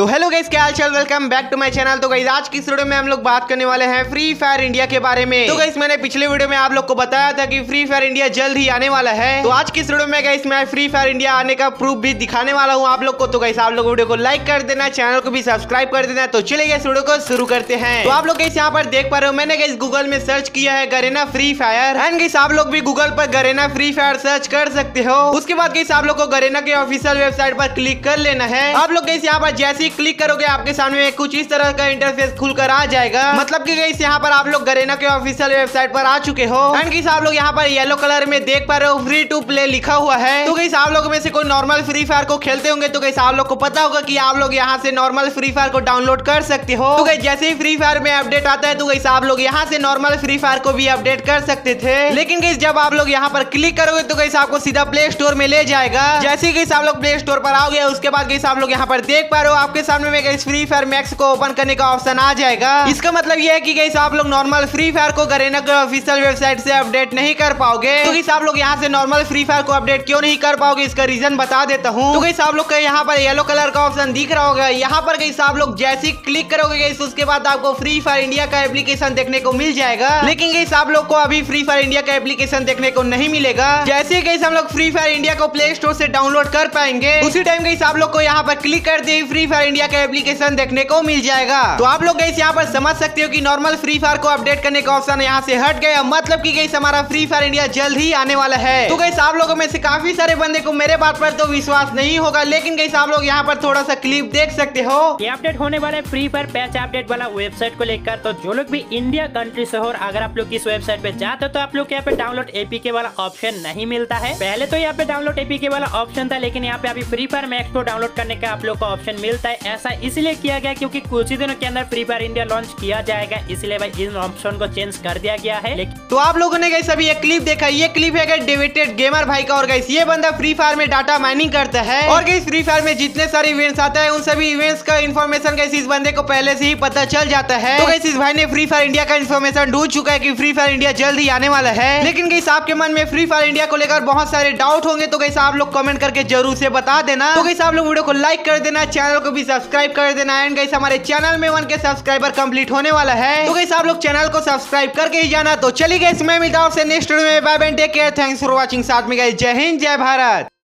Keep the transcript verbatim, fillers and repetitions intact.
तो hello guys, क्या हाल चाल, welcome back to my channel. तो गाइस आज की इस वीडियो में हम लोग बात करने वाले हैं फ्री फायर इंडिया के बारे में। तो गाइस मैंने पिछले वीडियो में आप लोग को बताया था कि फ्री फायर इंडिया जल्द ही आने वाला है। तो आज की इस वीडियो में गाइस मैं फ्री फायर इंडिया आने का प्रूफ भी दिखाने वाला हूँ आप लोग को। तो गाइस आप लोग वीडियो को लाइक कर देना, चैनल को भी सब्सक्राइब कर देना। तो चलिए गाइस वीडियो को शुरू करते हैं। तो आप लोग गाइस यहाँ पर देख पा रहे हो, मैंने गाइस गूगल में सर्च किया है Garena free fire, and guys आप लोग भी गूगल पर गरेना फ्री फायर सर्च कर सकते हो। उसके बाद गाइस आप लोग को गरेना के ऑफिशियल वेबसाइट पर क्लिक कर लेना है। आप लोग गाइस यहाँ पर जैसे ही क्लिक करोगे आपके सामने कुछ इस तरह का इंटरफेस खुलकर आ जाएगा। मतलब कि गाइस यहाँ पर आप लोग गरेना के ऑफिशियल वेबसाइट पर आ चुके हो, एंड गाइस आप लोग यहाँ पर येलो कलर में देख पा रहे हो फ्री टू प्ले लिखा हुआ है। तो गाइस आप लोगों में से कोई नॉर्मल फ्री फायर को खेलते होंगे तो गाइस आप लोग को पता होगा कि आप लोग यहाँ से नॉर्मल फ्री फायर को डाउनलोड कर सकते हो। तो गाइस जैसे ही फ्री फायर में अपडेट आता है तो गाइस आप लोग यहाँ से नॉर्मल फ्री फायर को भी अपडेट कर सकते थे। लेकिन गाइस जब आप लोग यहाँ पर क्लिक करोगे तो गाइस आपको सीधा प्ले स्टोर में ले जाएगा। जैसे ही गाइस आप लोग प्ले स्टोर पर आओगे उसके बाद गाइस आप लोग यहाँ पर देख पा रहे हो आपके सामने में गाइस फ्री फायर मैक्स को ओपन करने का ऑप्शन आ जाएगा। इसका मतलब ये है कि गाइस आप लोग नॉर्मल फ्री फायर को गरेना के ऑफिशियल वेबसाइट से अपडेट नहीं कर पाओगे। तो गाइस आप लोग यहाँ से नॉर्मल फ्री फायर को अपडेट क्यों नहीं कर पाओगे, इसका रीजन बता देता हूँ। तो गाइस आप लोग का यहाँ पर येलो कलर का ऑप्शन दिख रहा होगा, यहाँ पर गाइस आप लोग जैसे ही क्लिक करोगे गाइस उसके बाद आपको फ्री फायर इंडिया का एप्लीकेशन देखने को मिल जाएगा। लेकिन गाइस आप लोग को अभी फ्री फायर इंडिया का एप्लीकेशन देखने को नहीं मिलेगा। जैसे ही गाइस हम लोग फ्री फायर इंडिया को प्ले स्टोर से डाउनलोड कर पाएंगे उसी टाइम गाइस आप लोग को यहाँ पर क्लिक करते ही फ्री फायर इंडिया का एप्लीकेशन देखने को मिल जाएगा। तो आप लोग गाइस यहाँ पर समझ सकते हो कि नॉर्मल फ्री फायर को अपडेट करने का ऑप्शन यहाँ से हट गया, मतलब कि गाइस हमारा फ्री फायर इंडिया जल्द ही आने वाला है। तो गाइस आप लोगों में से काफी सारे बंदे को मेरे बात पर तो विश्वास नहीं होगा, लेकिन गाइस आप लोग यहाँ पर थोड़ा सा क्लिप देख सकते हो। ये अपडेट होने वाला है फ्री फायर पैच अपडेट वाला वेबसाइट को लेकर। तो जो लोग भी इंडिया कंट्री से हो और अगर आप लोग इस वेबसाइट पे जाते हो तो आप लोग यहाँ पे डाउनलोड एपीके वाला ऑप्शन नहीं मिलता है। पहले तो यहाँ पे डाउनलोड एपीके वाला ऑप्शन था, लेकिन यहाँ पे अभी फ्री फायर मैक्स को डाउनलोड करने का आप लोग को ऑप्शन मिलता है। ऐसा इसलिए किया गया क्योंकि कुछ ही दिनों के अंदर फ्री फायर इंडिया लॉन्च किया जाएगा, इसलिए भाई इन ऑप्शन को चेंज कर दिया गया है। तो आप लोगों ने गाइस अभी ये क्लिप देखा, ये क्लिप है डेविटेड गेमर भाई का। और गाइस ये बंदा फ्री फायर में डाटा माइनिंग करता है और गाइस फ्री फायर में जितने सारे इवेंट्स आते हैं उन सभी इवेंट्स का इन्फॉर्मेशन गाइस इस बंदे को पहले से ही पता चल जाता है। तो गाइस इस भाई ने फ्री फायर इंडिया का इन्फॉर्मेशन ढूंढ चुका है कि फ्री फायर इंडिया जल्द ही आने वाला है। लेकिन गाइस आपके मन में फ्री फायर इंडिया को लेकर बहुत सारे डाउट होंगे, तो गाइस आप लोग कमेंट करके जरूर से बता देना। तो गाइस आप लोग वीडियो को लाइक कर देना, चैनल को भी सब्सक्राइब कर देना, एंड गाइस हमारे चैनल में वन के सब्सक्राइबर कंप्लीट होने वाला है। तो गाइस आप लोग चैनल को सब्सक्राइब करके ही जाना। तो चलिए गाइस मैं मिलता हूं आपसे नेक्स्ट वीडियो में। Bye bye, take care, thanks for watching. साथ में गाइस जय हिंद, जय भारत।